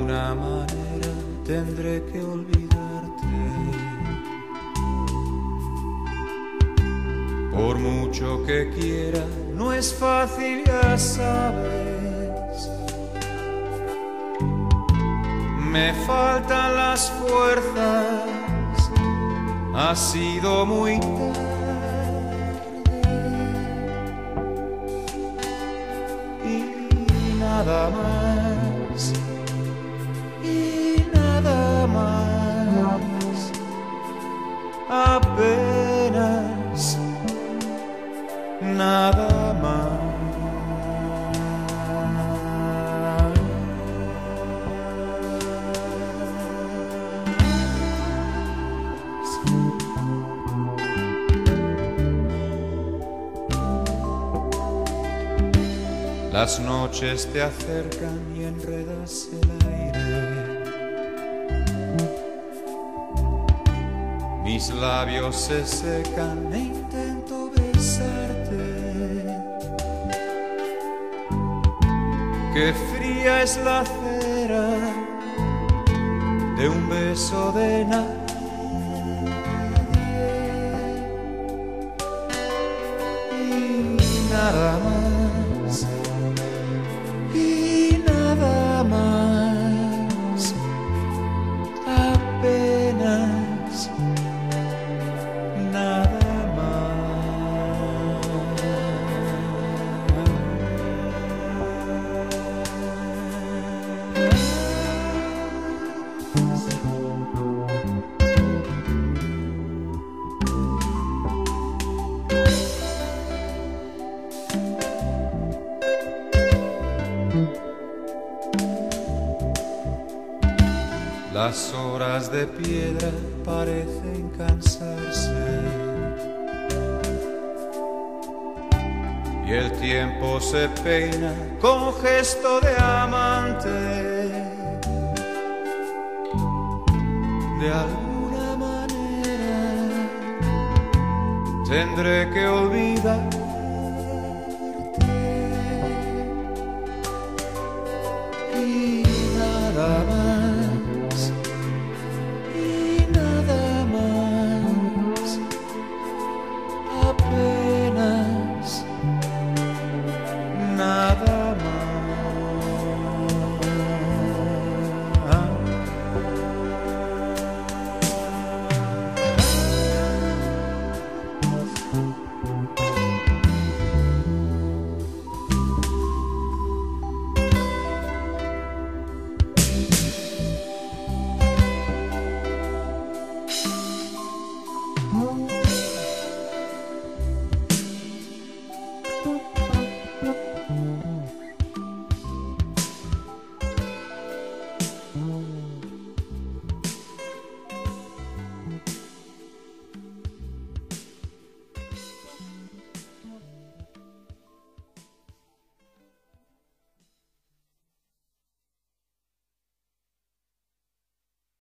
alguna manera tendré que olvidarte. Por mucho que quiera, no es fácil, ya sabes. Me faltan las fuerzas, ha sido muy tarde. Y nada más, y nada más, apenas nada más. Las noches te acercan y enredas el aire. Mis labios se secan e intento besarte. Qué fría es la cera de un beso de nadie. Y nada más, y nada más, apenas nada más. Las horas de piedra parecen cansarse y el tiempo se peina con gesto de amante. De alguna manera tendré que olvidarte. Y nada más.